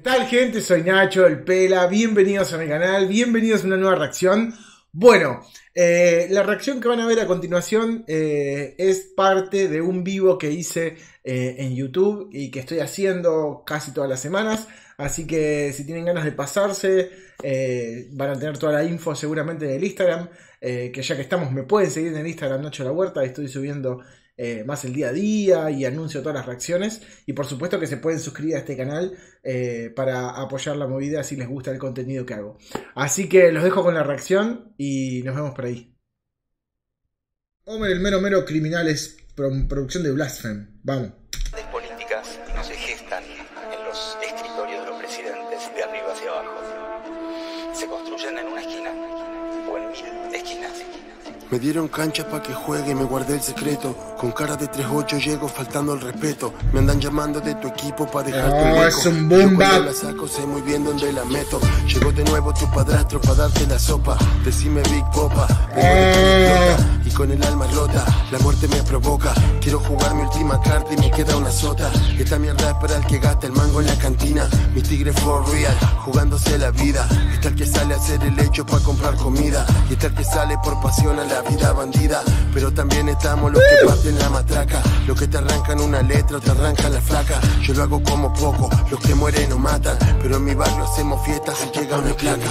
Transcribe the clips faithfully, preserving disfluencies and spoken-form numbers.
tal, gente? Soy Nacho, el Pela, bienvenidos a mi canal, bienvenidos a una nueva reacción. Bueno, eh, la reacción que van a ver a continuación eh, es parte de un vivo que hice eh, en YouTube y que estoy haciendo casi todas las semanas. Así que si tienen ganas de pasarse, eh, van a tener toda la info seguramente en el Instagram. Eh, que ya que estamos, me pueden seguir en el Instagram Nacho La Huerta. Estoy subiendo eh, más el día a día y anuncio todas las reacciones. Y por supuesto que se pueden suscribir a este canal eh, para apoyar la movida si les gusta el contenido que hago. Así que los dejo con la reacción y nos vemos por ahí. Homer, el mero mero criminal, es producción de Blasphemy. Vamos. Las políticas no se gestan en los escritorios de los presidentes de arriba hacia abajo. Se construyen en una esquina o en mil esquinas. Me dieron cancha pa' que juegue y me guardé el secreto. Con cara de tres ocho llego faltando el respeto. Me andan llamando de tu equipo pa' dejarte oh, un hueco. Es un boom bap. Yo cuando la saco sé muy bien dónde la meto. Llegó de nuevo tu padrastro pa' darte la sopa. Decime Big Popa, oh. Y con el alma rota, la muerte me provoca. Quiero jugar mi última carta y me queda una sota. Esta mierda es para el que gasta el mango en la cantina. Mi tigre for real, jugándose la vida. Está el que sale a hacer el hecho pa' comprar comida. Y está el que sale por pasión a la vida bandida. Pero también estamos los que parten la matraca. Los que te arrancan una letra o te arrancan la flaca. Yo lo hago como poco, los que mueren no matan. Pero en mi barrio hacemos fiestas y llega una placa.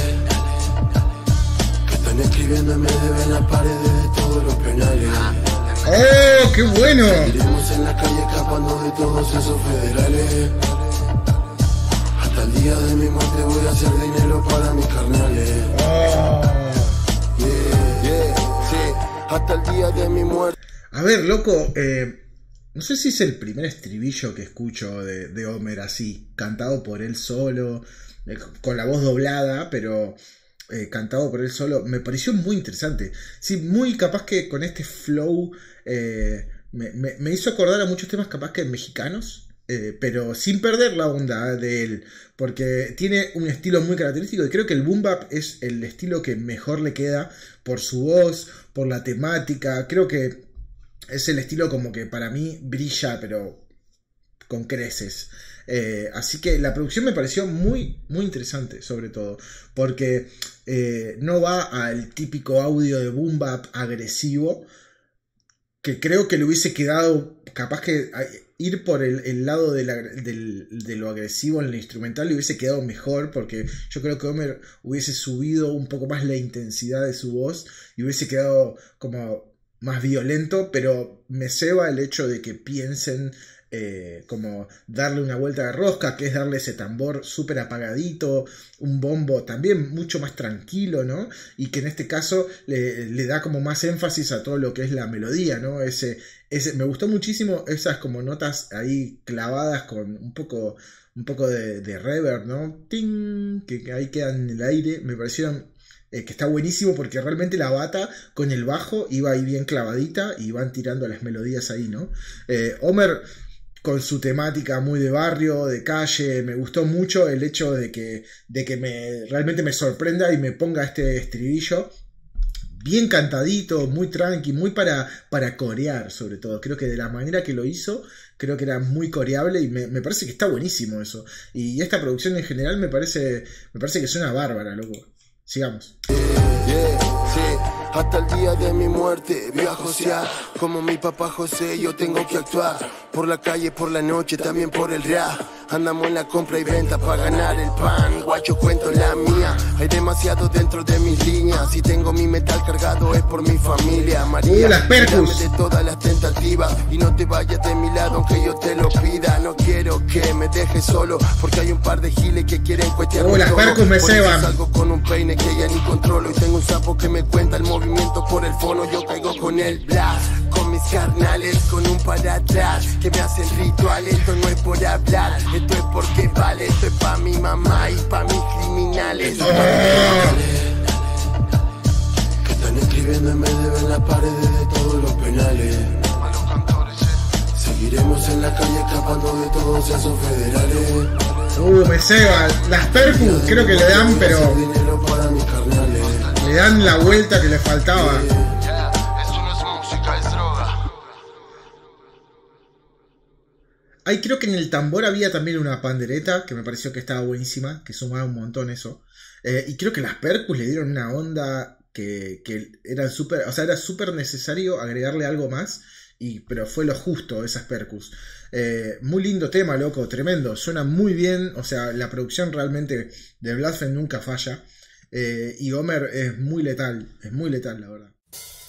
Que están escribiendo y me deben las paredes de todos los penales. ¡Oh, qué bueno! Iremos en la calle escapando de todos esos federales. Hasta el día de mi muerte voy a hacer dinero para mis carnales. Oh. Yeah, yeah, sí, hasta el día de mi muerte. A ver, loco, eh, no sé si es el primer estribillo que escucho de, de Homer así, cantado por él solo, eh, con la voz doblada, pero eh, cantado por él solo. Me pareció muy interesante. Sí, muy capaz que con este flow eh, me, me, me hizo acordar a muchos temas capaz que mexicanos. Eh, pero sin perder la onda de él, porque tiene un estilo muy característico y creo que el boom bap es el estilo que mejor le queda por su voz, por la temática. Creo que es el estilo como que para mí brilla, pero con creces. Eh, así que la producción me pareció muy, muy interesante, sobre todo, porque eh, no va al típico audio de boom bap agresivo, que creo que le hubiese quedado capaz que ir por el, el lado de, la, del, de lo agresivo en el instrumental le hubiese quedado mejor, porque yo creo que Homer hubiese subido un poco más la intensidad de su voz y hubiese quedado como más violento, pero me ceba el hecho de que piensen eh, como darle una vuelta de rosca, que es darle ese tambor súper apagadito, un bombo también mucho más tranquilo, ¿no? Y que en este caso le, le da como más énfasis a todo lo que es la melodía, ¿no? Ese, ese, me gustó muchísimo esas como notas ahí clavadas con un poco, un poco de, de reverb, ¿no? ¡Ting! Que, que ahí quedan en el aire, me parecieron Eh, que está buenísimo porque realmente la bata con el bajo iba ahí bien clavadita y van tirando las melodías ahí, ¿no? Eh, Homer con su temática muy de barrio, de calle, me gustó mucho el hecho de que, de que me, realmente me sorprenda y me ponga este estribillo bien cantadito, muy tranqui, muy para, para corear sobre todo. Creo que de la manera que lo hizo, creo que era muy coreable y me, me parece que está buenísimo eso. Y esta producción en general me parece, me parece que suena bárbara, loco. Sigamos. Yeah, yeah, sí. Hasta el día de mi muerte voy a josear. Como mi papá José yo tengo que actuar. Por la calle, por la noche, también por el rap. Andamos en la compra y venta para ganar el pan. Guacho, cuento la mía. Hay demasiado dentro de mis líneas. Si tengo mi metal cargado es por mi familia. María, uh, las percus. de todas las tentativas. Y no te vayas de mi lado aunque yo te lo pida. No quiero que me dejes solo, porque hay un par de giles que quieren cuestionarme. Uh, las percus me ceban. Salgo con un peine que ya ni controlo. Y tengo un sapo que me cuenta el movimiento por el fono. Yo caigo con el blast, con mis carnales, con un para atrás, que me hacen ritual. Esto no es por hablar, esto es porque vale. Esto es pa' mi mamá y pa' mis criminales. Oh. Que están escribiendo y me deben las paredes de todos los penales. Seguiremos en la calle escapando de todos esos federales. Uh, me ceba. Las percus creo que le dan, pero le dan la vuelta que le faltaba. Ahí creo que en el tambor había también una pandereta que me pareció que estaba buenísima, que sumaba un montón eso. Eh, y creo que las percus le dieron una onda que, que era súper, o sea, era súper necesario agregarle algo más, y, pero fue lo justo esas percus. Eh, muy lindo tema, loco, tremendo, suena muy bien, o sea, la producción realmente de Bloodfest nunca falla. Eh, y Homer es muy letal, es muy letal, la verdad.